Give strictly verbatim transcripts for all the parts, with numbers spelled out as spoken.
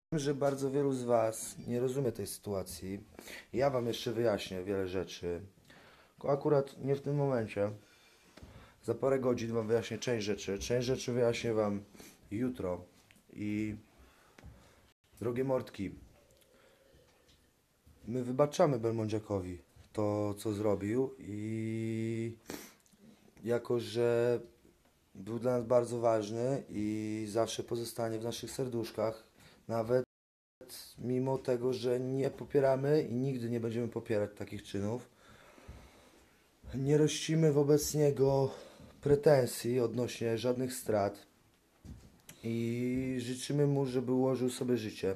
że bardzo wielu z Was nie rozumie tej sytuacji. Ja Wam jeszcze wyjaśnię wiele rzeczy. Akurat nie w tym momencie. Za parę godzin Wam wyjaśnię część rzeczy. Część rzeczy wyjaśnię Wam jutro. I drogie mordki, my wybaczamy Belmondziakowi to, co zrobił i jako, że był dla nas bardzo ważny i zawsze pozostanie w naszych serduszkach, nawet mimo tego, że nie popieramy i nigdy nie będziemy popierać takich czynów. Nie rościmy wobec niego pretensji odnośnie żadnych strat i życzymy mu, żeby ułożył sobie życie.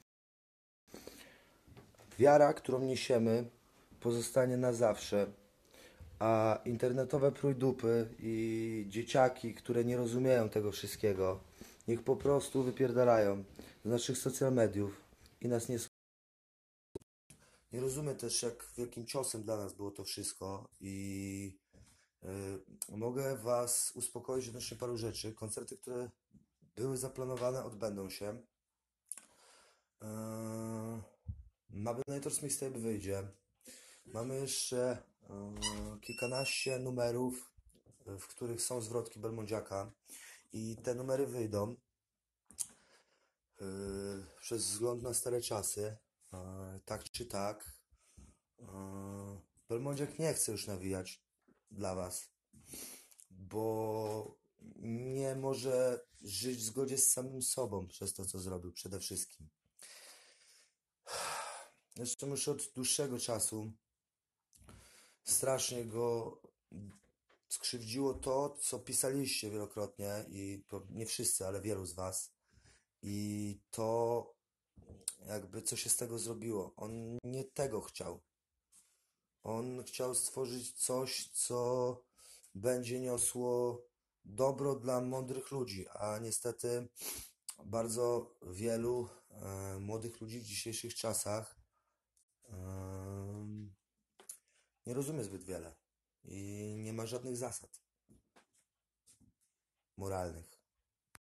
Wiara, którą niesiemy, pozostanie na zawsze, a internetowe prójdupy i dzieciaki, które nie rozumieją tego wszystkiego, niech po prostu wypierdalają z naszych social mediów i nas nie Nie rozumiem też, jak wielkim ciosem dla nas było to wszystko i y, mogę Was uspokoić odnośnie paru rzeczy. Koncerty, które były zaplanowane, odbędą się. Yy, Mabinator's Mixtape wyjdzie. Mamy jeszcze yy, kilkanaście numerów, y, w których są zwrotki Belmondziaka i te numery wyjdą yy, przez wzgląd na stare czasy. Yy, tak czy tak. Yy, Belmondziak nie chce już nawijać dla Was, bo nie może żyć w zgodzie z samym sobą przez to, co zrobił przede wszystkim. Zresztą już od dłuższego czasu strasznie go skrzywdziło to, co pisaliście wielokrotnie i to nie wszyscy, ale wielu z Was. I to jakby co się z tego zrobiło. On nie tego chciał. On chciał stworzyć coś, co będzie niosło dobro dla mądrych ludzi, a niestety bardzo wielu e, młodych ludzi w dzisiejszych czasach e, nie rozumie zbyt wiele i nie ma żadnych zasad moralnych.